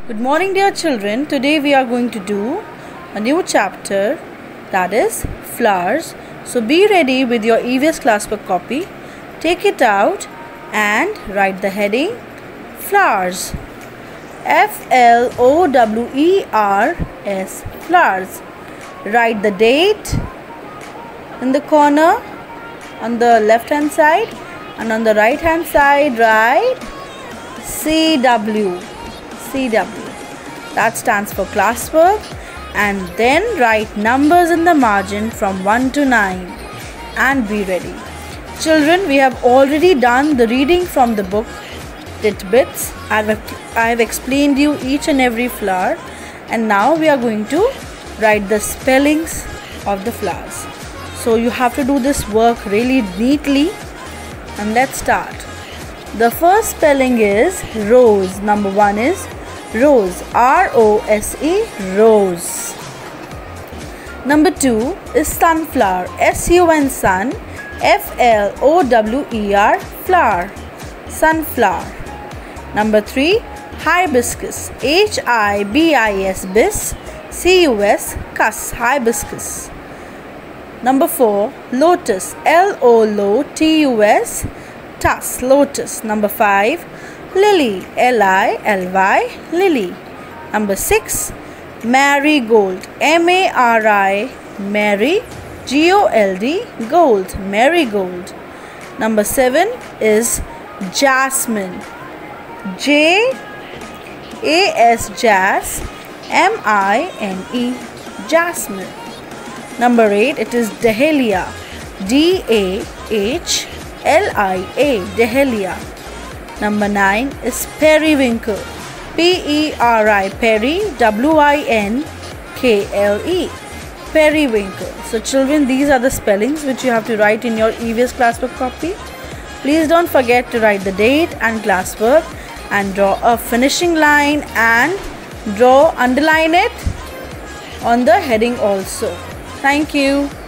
Good morning, dear children. Today we are going to do a new chapter, that is flowers. So be ready with your EVS classwork copy. Take it out and write the heading flowers. Flowers, flowers. Write the date in the corner on the left hand side, and on the right hand side write CW. That stands for classwork. And then write numbers in the margin from 1 to 9 and be ready. Children, we have already done the reading from the book Titbits. I have explained you each and every flower, and now we are going to write the spellings of the flowers. So you have to do this work really neatly, and let's start. The first spelling is rose. Number 1 is rose, R-O-S-E, rose. Number 2 is sunflower, S-U-N, sun, F-L-O-W-E-R, flower, sunflower. Number 3, hibiscus, H-I-B-I-S, bis, C-U-S, cus, hibiscus. Number 4, lotus, L-O-T-U-S, tus, lotus. Number 5, lily, L-I-L-Y, lily. Number 6, marigold, M-A-R-I, Mary, G-O-L-D, gold, marigold. Number 7 is jasmine, J-A-S, jas, M-I-N-E, jasmine. Number 8, it is dahlia, D-A-H-L-I-A, dahlia. Number 9 is periwinkle, P-E-R-I, peri, W-I-N-K-L-E, periwinkle. So children, these are the spellings which you have to write in your EVS classwork copy. Please don't forget to write the date and classwork, and draw a finishing line and underline it on the heading also. Thank you.